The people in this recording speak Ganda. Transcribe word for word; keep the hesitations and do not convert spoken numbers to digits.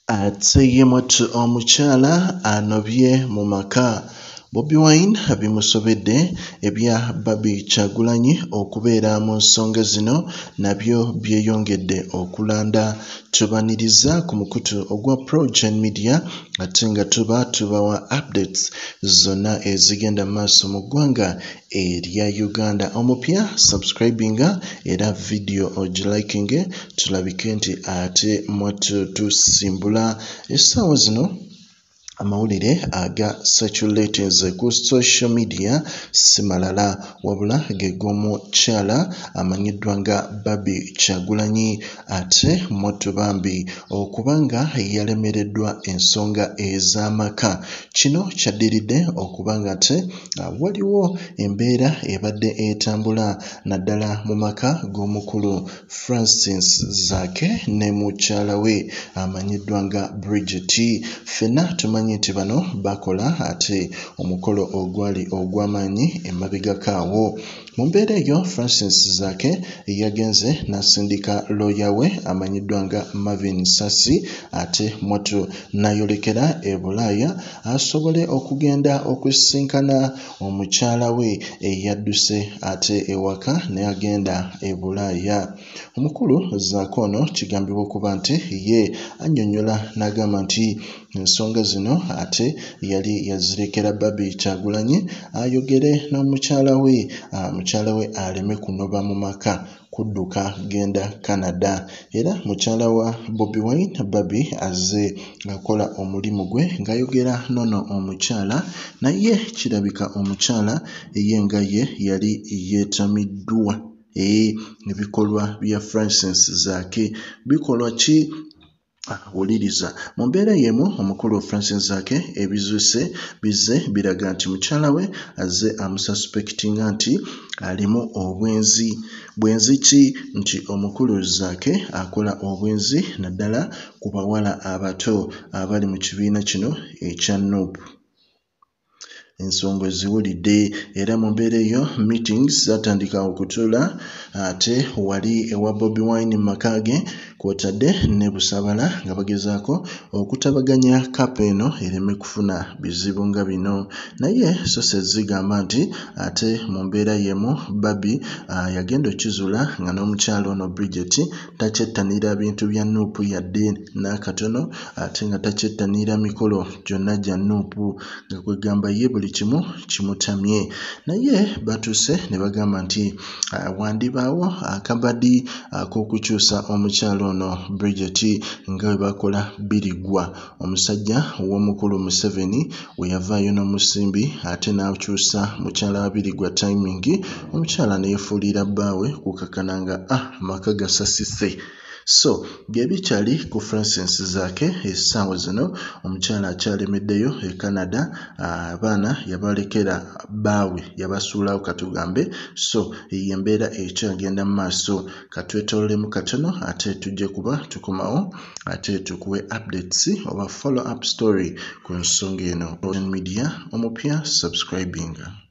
Ate ye mwattu omukyala anobye mu maka. Bobi Wine bimusobedde ebya Barbra Kyagulanyi okubeera mu nsonga zino nabyo byeyongedde okulanda. Tubaniriza ku mukutu ogwa PROJOURN Media ate nga tuba tubawa updates zonna ezigenda maaso mu ggwanga erya Uganda. Omupya subscribinga era video ogilikinge tulabike nti ate mwattu tusimbula. Essaawa zino amawulire aga circulating ku social media si malala wabula ge g'omukyala amanyiddwa nga Barbra Kyagulanyi ate mwattu Bambi okubanga yalemereddwa ensonga ez'amaka. Kino kyaddiridde okubanga ate waliwo embeera ebadde etambula naddala mu maka g'omukulu Francis Zaake ne mukyala we amanyiddwa nga Bridget. Ffenna tumanyi nti bano bakola ate omukolo ogwali ogw'amaanyi emabega kaawo. Mu mbeera eyo Francis Zaake yagenze n'asindika lawyer we amanyiddwa nga Marvin Saasi ate mwattu n'ayolekera e Bulaaya asobole okugenda okusisinkana omukyala we eyadduse ate ewaka ne agenda e Bulaaya. Omukulu Zaake ono kigambibwa okuba nti ye annyonnyola n'agamba nti ensonga zino ate yali yazirekera Barbra Kyagulanyi ayogere n'omukyala we, mukyala we aleme kunoba mu maka kudduka genda Canada. Era mukyala wa Bobi Wine Barbie azze akola omulimu gwe ng'ayogera nono omukyala naye kirabika omukyala ye nga ye yali yeetamiddwa. Ee, ebikolwa bya Francis Zaake bikolwa ki? Wuliriza, mu mbeera y'emu omukulu Francis Zaake ebizuuse bizze biraga nti mukyala we azze amususpectinga nti alimu obwenzi. Bwenzi ki? Nti omukulu Zaake akola obwenzi naddala ku bawala abato abali mu kibiina kino ekya Nuupu. Ensonga eziwulidde era mu mbeera eyo meetings zatandika okutuula ate wali ewa Bobi Wine mu maka ge kw'otadde ne Busabala nga bagezaako okutabaganya kapa eno ereme kufuna bizibu nga bino. Naye so se zigamba nti ate mu mbeera y'emu Barbie uh, yagenda okizuula nga n'omukyala ono Bridget takyettanira bintu bya Nuupu yadde n'akatono ate nga takyettanira mikolo gyonna gya Nuupu nga kwegamba ye buli kimu kimutamye. Naye batuuse ne bagamba nti uh, wandibaawo akabadi ak'okukyusa omukyala ono Bridget nga bwe bakola birigwa omusajja w'omukulu Museveni we yavaayo n'omusimbi ate n'akyusa mukyala wa birigwa timing omukyala ne yeefuulira bbaawe okukakana nga ah maka gasasise. So gebikyali ku Francis Zaake essaawa zino omukyala akyalemeddeyo e Canada, abaana uh, yabalekera bbaawe yabasuulawo katugambe. So embeera ekyagenda mu maaso katwetoolemu katono ate tujje kuba tukomawo ate tukuwe updates oba follow up story ku nsonga eno. PROJOURN Media omupya subscribinga.